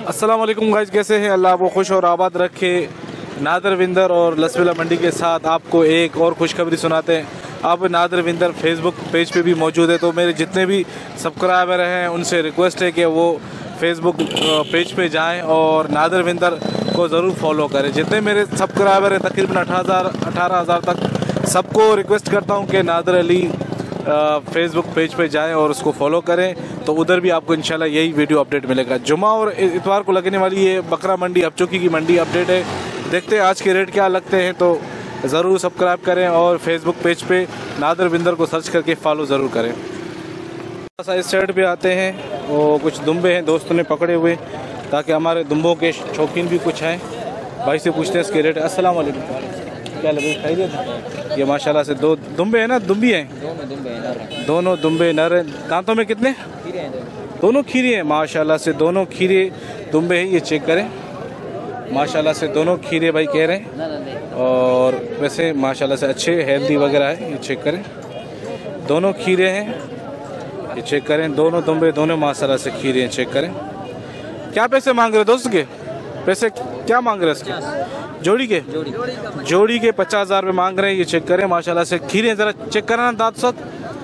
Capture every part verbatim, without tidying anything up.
अस्सलाम वालेकुम गाइस, कैसे हैं? अल्लाह आपको खुश और आबाद रखे। नादर विंदर और लसवेला मंडी के साथ आपको एक और खुशखबरी सुनाते हैं। आप नादर विंदर फेसबुक पेज पे भी मौजूद है, तो मेरे जितने भी सब्सक्राइबर हैं उनसे रिक्वेस्ट है कि वो फेसबुक पेज पे जाएं और नादर विंदर को ज़रूर फॉलो करें। जितने मेरे सब्सक्राइबर हैं तकरीबन अठारह हज़ार अठारह हज़ार तक, सबको रिक्वेस्ट करता हूँ कि नादर अली फेसबुक पेज पे जाएं और उसको फॉलो करें, तो उधर भी आपको इंशाल्लाह यही वीडियो अपडेट मिलेगा। जुमा और इतवार को लगने वाली ये बकरा मंडी हबचोकी की मंडी अपडेट है। देखते हैं आज के रेट क्या लगते हैं, तो ज़रूर सब्सक्राइब करें और फेसबुक पेज पे नादर विंदर को सर्च करके फॉलो ज़रूर करें। इस साइड पे आते हैं, वो कुछ दुम्बे हैं दोस्तों ने पकड़े हुए, ताकि हमारे दुम्बों के शौकीन भी कुछ हैं। भाई से पूछते हैं इसके रेट। अस्सलाम वालेकुम, क्या लगे खरीदे थे? ये माशाल्लाह से दो दुम्बे हैं ना, दुम्बी हैं, दोनों दुम्बे नर, दोनों दुम्बे नर हैं। दांतों में कितने? खीरे हैं, दोनों खीरे हैं माशाल्लाह से, दोनों खीरे दुम्बे हैं। ये चेक करें, माशाल्लाह से दोनों खीरे भाई कह रहे हैं, और वैसे माशाल्लाह से अच्छे हेल्दी वगैरह है। ये चेक करें, दोनों खीरे हैं। ये चेक करें, दोनों दुम्बे दोनों माशाल्लाह से खीरे हैं। चेक करें, क्या पैसे मांग रहे दोस्त के? पैसे क्या मांग रहे हैं इसके? जोड़ी के जोड़ी, जोड़ी के पचास हज़ार रुपये मांग रहे हैं। ये चेक करें, माशाल्लाह से खीरे हैं। ज़रा चेक करना दांत साथ,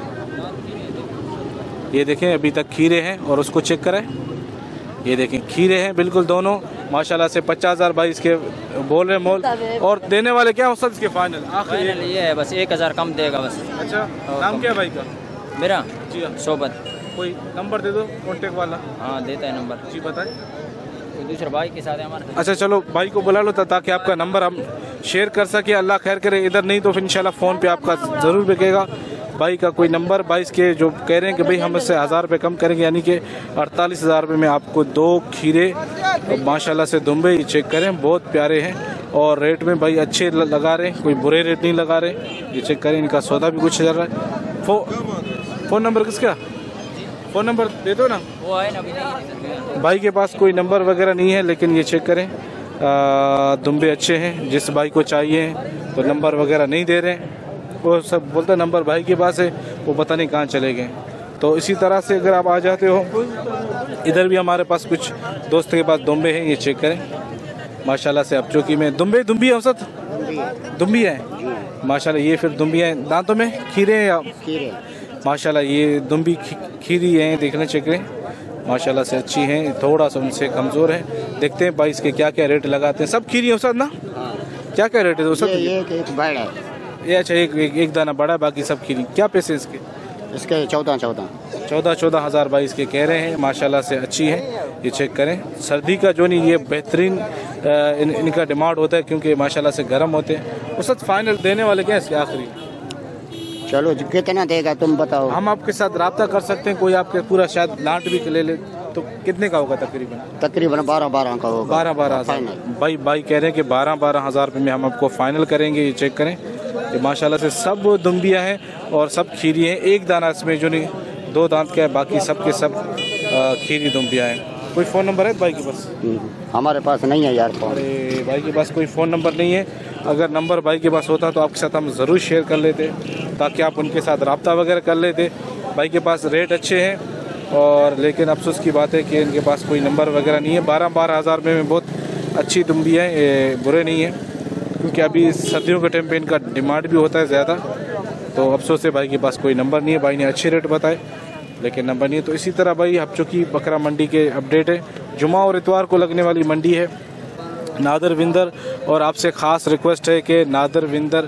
ये देखें अभी तक खीरे हैं, और उसको चेक करें, ये देखें खीरे हैं बिल्कुल दोनों माशाल्लाह से। पचास हज़ार भाई इसके बोल रहे मोल, और देने वाले क्या उस्ताद इसके फाइनल? आखिर ये है बस एक हज़ार कम देगा बस। अच्छा, नाम क्या भाई का? मेरा जी सोबत। कोई नंबर दे दो कॉन्टेक्ट वाला। हाँ देता है नंबर। जी बताएं। दूसरे भाई के साथ है हमारे। अच्छा चलो भाई को बुला लो ताकि आपका नंबर हम शेयर कर सके। अल्लाह खैर करे, इधर नहीं तो फिर इंशाल्लाह फ़ोन पे आपका ज़रूर बिकेगा। भाई का कोई नंबर बाईस के जो कह रहे हैं कि भाई हम इससे हज़ार रुपये कम करेंगे, यानी कि अड़तालीस हज़ार रुपये में आपको दो खीरे माशाल्लाह से दुम्बे चेक करें, बहुत प्यारे हैं और रेट में भाई अच्छे लगा रहे हैं, कोई बुरे रेट नहीं लगा रहे। ये चेक करें, इनका सौदा भी कुछ चल रहा है। फो फ़ोन नंबर किसका? फ़ोन नंबर दे दो ना। वो है ना भाई के पास कोई नंबर वगैरह नहीं है, लेकिन ये चेक करें दुम्बे अच्छे हैं। जिस भाई को चाहिए तो नंबर वगैरह नहीं दे रहे हैं, वो सब बोलता नंबर भाई के पास है, वो पता नहीं कहाँ चले गए। तो इसी तरह से अगर आप आ जाते हो, इधर भी हमारे पास कुछ दोस्त के पास दुम्बे हैं। ये चेक करें माशाल्लाह से हबचोकी में दुम्बे दुम्बी है औसत दुम्बी है माशाल्लाह। ये फिर दुम्बी हैं, दांतों में खीरे हैं या खीरे माशाल्लाह। ये दुम्बी खीरी हैं, देखने चेक करें माशाल्लाह से अच्छी हैं, थोड़ा सा उनसे कमज़ोर है। देखते हैं भाई इसके क्या क्या रेट लगाते हैं। सब खीरी है उसद ना? क्या क्या रेट है दोस्त? ये एक बड़ा है ये, अच्छा एक, एक एक दाना बड़ा है, बाकी सब खीरी। क्या पैसे इसके? इसके चौदह चौदह चौदह चौदह हज़ार भाई इसके कह रहे हैं, माशाल्लाह से अच्छी है। ये चेक करें, सर्दी का जो नहीं ये बेहतरीन इन, इनका डिमांड होता है, क्योंकि माशाल्लाह से गर्म होते हैं। उसद फाइनल देने वाले क्या है इसके आखिरी? चलो कितना देगा तुम बताओ। हम आपके साथ रब्ता कर सकते हैं, कोई आपके पूरा शायद लांट भी ले ले तो कितने का होगा तकरीबन? तकरीबन बारह बारह का होगा। बारह बारह हज़ार भाई भाई कह रहे हैं कि बारह बारह हज़ार रुपये में हम आपको फाइनल करेंगे। ये चेक करें, ये माशाल्लाह से सब दुम्बियाँ हैं और सब खीरी हैं। एक दाना इसमें जो नहीं दो दांत का है, बाकी सब के सब खीरी दुम्बियाँ हैं। कोई फ़ोन नंबर है भाई के पास? हमारे पास नहीं है यार फ़ोन। अरे भाई के पास कोई फ़ोन नंबर नहीं है। अगर नंबर भाई के पास होता तो आपके साथ हम ज़रूर शेयर कर लेते, ताकि आप उनके साथ रब्ता वगैरह कर लेते। भाई के पास रेट अच्छे हैं, और लेकिन अफसोस की बात है कि इनके पास कोई नंबर वगैरह नहीं है। बारह बारह हज़ार रुपये में बहुत अच्छी दुम्बियाँ हैं, बुरे नहीं हैं, क्योंकि अभी सर्दियों के टाइम पे इनका डिमांड भी होता है ज़्यादा। तो अफसोस है भाई के पास कोई नंबर नहीं है। भाई ने अच्छे रेट बताए लेकिन नंबर नहीं है। तो इसी तरह भाई हबचोकी बकरा मंडी के अपडेट है। जुमा और इतवार को लगने वाली मंडी है नादर विंदर, और आपसे ख़ास रिक्वेस्ट है कि नादर विंदर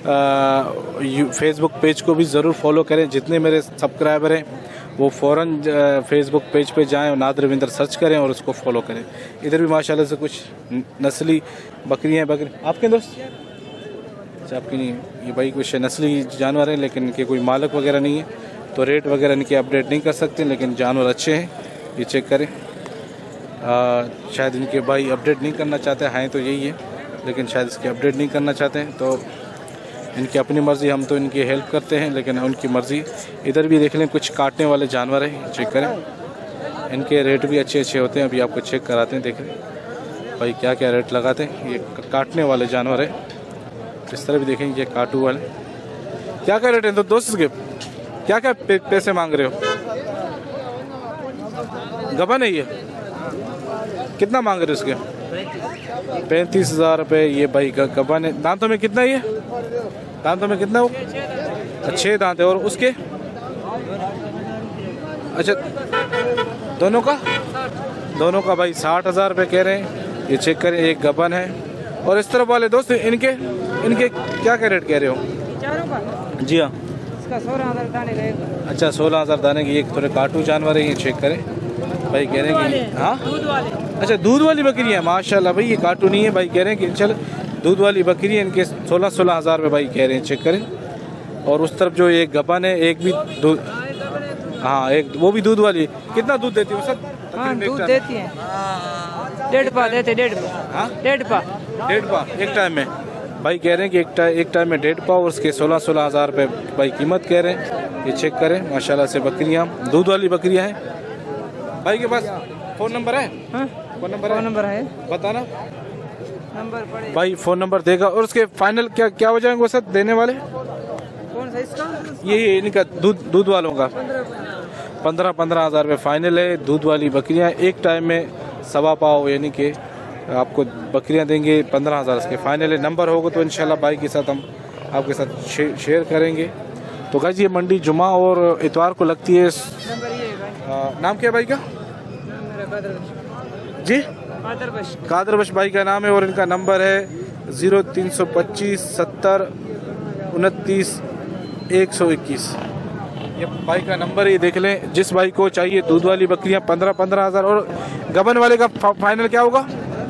फेसबुक पेज को भी ज़रूर फॉलो करें। जितने मेरे सब्सक्राइबर हैं वो फ़ौरन फेसबुक पेज पे जाएं और नादर विंदर सर्च करें और उसको फॉलो करें। इधर भी माशाल्लाह से कुछ नस्ली बकरियाँ बकरी आपके दोस्त? अच्छा आपकी नहीं है। ये भाई कुछ नस्ली जानवर हैं, लेकिन इनके कोई मालिक वगैरह नहीं है, तो रेट वगैरह इनके अपडेट नहीं कर सकते, लेकिन जानवर अच्छे हैं। ये चेक करें, आ, शायद इनके भाई अपडेट नहीं करना चाहते हैं तो यही है, लेकिन शायद इसके अपडेट नहीं करना चाहते हैं, तो इनकी अपनी मर्ज़ी, हम तो इनकी हेल्प करते हैं लेकिन उनकी मर्ज़ी। इधर भी देख लें कुछ काटने वाले जानवर हैं, चेक करें, इनके रेट भी अच्छे अच्छे होते हैं। अभी आपको चेक कराते हैं, देख लें भाई क्या क्या रेट लगाते हैं। ये काटने वाले जानवर है, इस तरह भी देखेंगे ये काटू वाले। क्या क्या रेट है तो दोस्त के? क्या क्या पैसे मांग रहे हो? गबन है ये? कितना मांग रहे उसके? पैंतीस हज़ार रुपये ये भाई का गबन है। दांतों में कितना ये दांतों में कितना वो? छः दांत है। और उसके अच्छा दोनों का दोनों का भाई साठ हज़ार रुपये कह रहे हैं। ये चेक करें, एक गबन है। और इस तरफ वाले दोस्त इनके इनके क्या क्या रेट कह रहे हो? चारों का जी हाँ, इसका सोलह हज़ार दाने रहेगा। अच्छा सोलह हज़ार दाने की। एक थोड़े काटू जानवर है, ये चेक करें भाई कह रहे हैं कि हाँ दूध वाले। अच्छा दूध वाली बकरी है माशाल्लाह भाई, ये काटू नहीं है भाई। कह रहे हैं कि चल दूध वाली बकरी है, इनके सोलह सोलह हज़ार रुपये भाई कह रहे हैं। चेक करें। और उस तरफ जो एक गबन है, एक भी दूध, हाँ एक वो भी दूध वाली। कितना दूध देती है वो सब? हाँ दूध देती है, डेढ़ पा देते, डेढ़ पा। हाँ डेढ़ पा डेढ़ पा एक टाइम में भाई कह रहे हैं कि एक टाइम एक टाइम में डेढ़ पा और उसके सोलह सोलह हज़ार रुपये भाई कीमत कह रहे हैं। ये चेक करें माशाल्लाह से बकरियाँ, दूध वाली बकरियाँ हैं। भाई के पास फ़ोन नंबर है? हाँ फ़ोन नंबर फोन है, नंबर है, बताना नंबर पड़े भाई। फ़ोन नंबर देगा। और उसके फाइनल क्या क्या हो जाएंगे वो सब देने वाले? कौन सा इसका? ये ये इनका दूध दूध वालों का पंद्रह पंद्रह हज़ार रुपये फाइनल है। दूध वाली बकरियाँ एक टाइम में सवा पाव यानी कि आपको बकरियाँ देंगे पंद्रह हज़ार इसके फाइनल है। नंबर होगा तो इंशाल्लाह भाई के साथ हम आपके साथ शे, शेयर करेंगे। तो गाइस ये मंडी जुमा और इतवार को लगती है। नंबर ये है भाई। आ, नाम क्या है भाई का? नाम मेरा कादर बश। जी कादर बश। कादर बश भाई का नाम है। और इनका नंबर है ज़ीरो तीन सौ पच्चीस सत्तर उनतीस एक सौ इक्कीस। ये भाई का नंबर ये देख लें। जिस भाई को चाहिए दूध वाली बकरियां पंद्रह पंद्रह हज़ार। और गबन वाले का फा, फाइनल क्या होगा?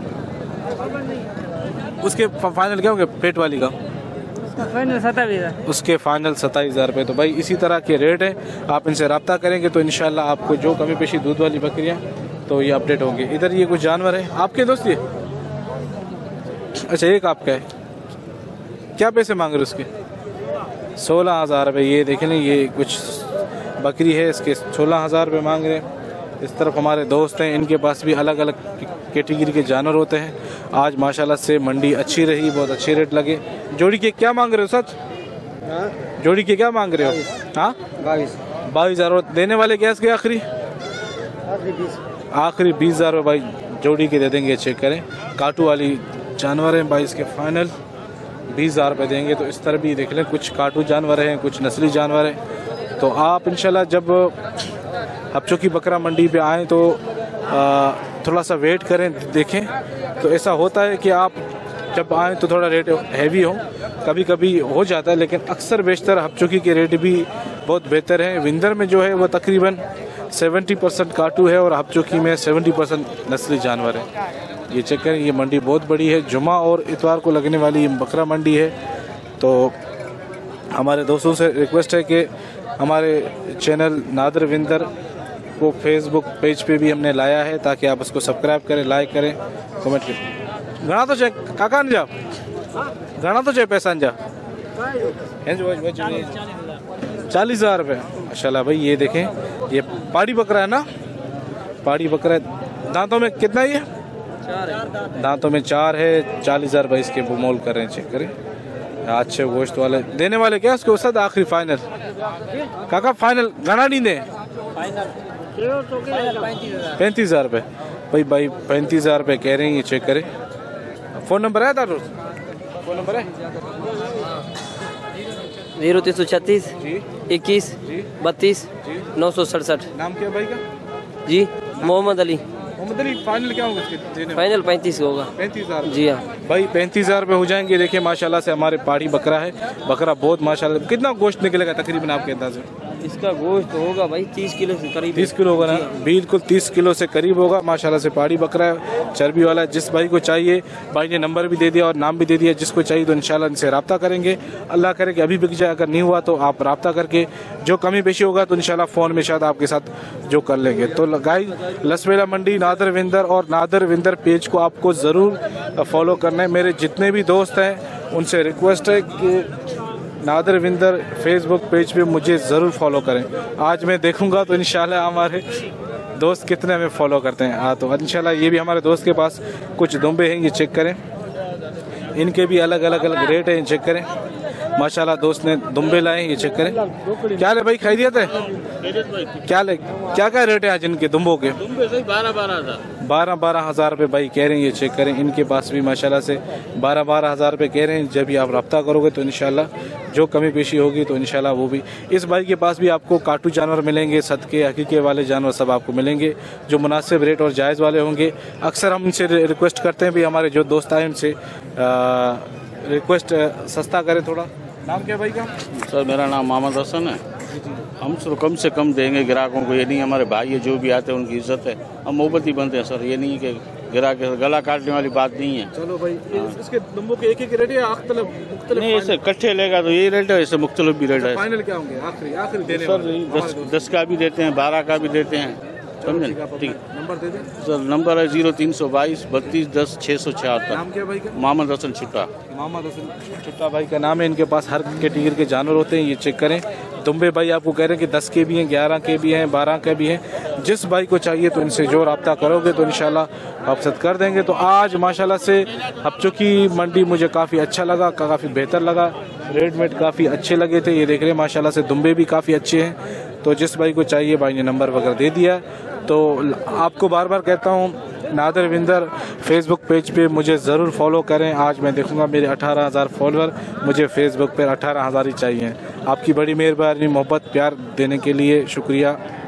उसके फा, फाइनल क्या होंगे? पेट वाली का फाइनल सताईस हज़ार। उसके फाइनल सत्ताईस हज़ार रुपये। तो भाई इसी तरह के रेट हैं, आप इनसे रब्ता करेंगे तो इंशाल्लाह आपको जो कमी पेशी दूध वाली बकरियां तो ये अपडेट होंगे। इधर ये कुछ जानवर है आपके दोस्त ये? अच्छा एक आपका है। क्या पैसे मांग रहे उसके? सोलह हज़ार रुपये। ये देखें ये कुछ बकरी है, इसके सोलह हज़ार रुपये मांग रहे हैं। इस तरफ हमारे दोस्त हैं, इनके पास भी अलग अलग कैटेगरी के जानवर होते हैं। आज माशाल्लाह से मंडी अच्छी रही, बहुत अच्छे रेट लगे। जोड़ी के क्या मांग रहे हो सच? जोड़ी के क्या मांग रहे हो? हाँ बाईस बाईस हज़ार। देने वाले क्या इसके आखिरी? आखिरी बीस हज़ार रुपये भाई जोड़ी के दे देंगे। चेक करें, काटू वाली जानवर हैं भाई, इसके फाइनल बीस हज़ार रुपये देंगे। तो इस तरह भी देख लें, कुछ काटू जानवर हैं, कुछ नस्ली जानवर हैं। तो आप इंशाल्लाह जब हबचो की बकरा मंडी पे आएँ तो आ, थोड़ा सा वेट करें, देखें। तो ऐसा होता है कि आप जब आएँ तो थोड़ा रेट हैवी हो, कभी कभी हो जाता है, लेकिन अक्सर बेशतर हबचुकी के रेट भी बहुत बेहतर हैं। विंदर में जो है वो तकरीबन सत्तर परसेंट काटू है और हबचुकी में सत्तर परसेंट नस्ली जानवर है। ये चेक करें, ये मंडी बहुत बड़ी है, जुमा और इतवार को लगने वाली बकरा मंडी है। तो हमारे दोस्तों से रिक्वेस्ट है कि हमारे चैनल नादर विंदर को फेसबुक पेज पे भी हमने लाया है, ताकि आप उसको सब्सक्राइब करें, लाइक करें, कमेंट करें। घना तो चाहिए काका जा घना तो चाहिए पैसा जा चालीस हज़ार रुपये माशाल्लाह भाई। ये देखें, ये पहाड़ी बकरा है ना, पहाड़ी बकरा है। दांतों में कितना ही है? दांतों में चार है। चालीस हज़ार भाई इसके मोल कर रहे हैं। चेक करें, अच्छे गोश्त वाले देने वाले क्या उसके साथ आखिरी फाइनल? काका फाइनल घना नहीं दे? पैंतीस हज़ार रुपये भाई भाई पैंतीस हज़ार रुपये कह रहे हैं। ये चेक करें। फ़ोन नंबर है तारुस? फ़ोन नंबर है जीरो तीन सौ छत्तीस जी इक्कीस जी बत्तीस जी। नौ सौ सड़सठ। नाम क्या है भाई का? जी मोहम्मद अली। मोहम्मद अली। फाइनल क्या होगा इसके देने में? फाइनल पैंतीस होगा। पैंतीस हज़ार जी हाँ भाई पैंतीस हज़ार रुपये हो जाएंगे। देखिए माशाल्लाह से हमारे पहाड़ी बकरा है, बकरा बहुत माशाल्लाह। कितना गोश्त निकलेगा तकरीबन आपके अंदाज़े? इसका गोश्त होगा भाई तीस किलो से करीब। तीस किलो होगा ना? बिल्कुल तीस किलो से करीब होगा माशाल्लाह से। पहाड़ी बकरा है, चर्बी वाला। जिस भाई को चाहिए, भाई ने नंबर भी दे दिया और नाम भी दे दिया। जिसको चाहिए तो इंशाल्लाह इनसे रब्ता करेंगे। अल्लाह करे कि अभी बिक जाए, अगर नहीं हुआ तो आप रब्ता करके जो कमी पेशी होगा तो इंशाल्लाह फ़ोन में शायद आपके साथ जो कर लेंगे। तो गाइस, लसवेला मंडी नादर विंदर और नादर विंदर पेज को आपको ज़रूर फॉलो करना है। मेरे जितने भी दोस्त हैं उनसे रिक्वेस्ट है कि नादर विंदर फेसबुक पेज पे मुझे ज़रूर फॉलो करें। आज मैं देखूंगा तो इंशाल्लाह हमारे दोस्त कितने हमें फॉलो करते हैं। हाँ तो इंशाल्लाह ये भी हमारे दोस्त के पास कुछ दुम्बे हैं, ये चेक करें। इनके भी अलग अलग अलग रेट हैं, चेक करें। माशाल्लाह दोस्त ने दुम्बे लाए, ये चेक करें। क्या ले भाई, खैरियत है? क्या ले, क्या क्या रेट है आज इनके दुम्बों के? बारह बारह हजार बारह बारह हजार रुपये भाई कह रहे हैं, ये चेक करें। इनके पास भी माशाल्लाह से बारह बारह हजार रुपये कह रहे हैं। जब भी आप रब्ता करोगे तो इंशाल्लाह जो कमी पेशी होगी तो इंशाल्लाह वो भी। इस भाई के पास भी आपको काटू जानवर मिलेंगे, सदके हकीके वाले जानवर सब आपको मिलेंगे जो मुनासिब रेट और जायज़ वाले होंगे। अक्सर हम इनसे रिक्वेस्ट करते हैं भी, हमारे जो दोस्त आए उनसे रिक्वेस्ट सस्ता करें थोड़ा। नाम क्या भाई का? सर मेरा नाम मोहम्मद हसन है। हम सर कम से कम देंगे ग्राहकों को, ये नहीं हमारे भाई है जो भी आते हैं उनकी इज्जत है, हम मोहब्बत ही बनते हैं सर। ये नहीं कि ग्राहक गला काटने वाली बात नहीं है। चलो भाई, इसके दुम्बों के एक एक रेट है मुख्तलिफ? नहीं, ऐसे इकट्ठे लेगा तो यही रेट है, ऐसे मुख्तलिफ भी रेट है। फाइनल क्या होंगे आखिरी आखिरी देने सर? दस दस का भी देते हैं, बारह का भी देते हैं, समझे? ठीक है, नंबर दे दें सर। नंबर है जीरो तीन सौ बाईस बत्तीस दस छः सौ छिहत्तर। नाम क्या भाई का? मोहम्मद हसन छुट्टा। मोहम्मद हसन छुट्टा भाई का नाम है। इनके पास हर कैटेगरी के जानवर होते हैं, ये चेक करें। दुम्बे भाई आपको कह रहे हैं कि दस के भी हैं, ग्यारह के भी हैं, बारह के भी हैं। जिस भाई को चाहिए तो इनसे जो रब्ता करोगे तो इंशाल्लाह वापस कर देंगे। तो आज माशाल्लाह से अब चूँकि मंडी मुझे काफ़ी अच्छा लगा, काफ़ी बेहतर लगा, रेट वेट काफ़ी अच्छे लगे थे। ये देख रहे हैं माशाल्लाह से दुम्बे भी काफ़ी अच्छे हैं। तो जिस भाई को चाहिए भाई ने नंबर वगैरह दे दिया। तो आपको बार बार कहता हूँ नादिर विंदर फेसबुक पेज पे मुझे ज़रूर फॉलो करें। आज मैं देखूंगा मेरे अठारह हज़ार फॉलोअर, मुझे फेसबुक पर अठारह हज़ार ही चाहिए। आपकी बड़ी मेहरबानी, मोहब्बत प्यार देने के लिए शुक्रिया।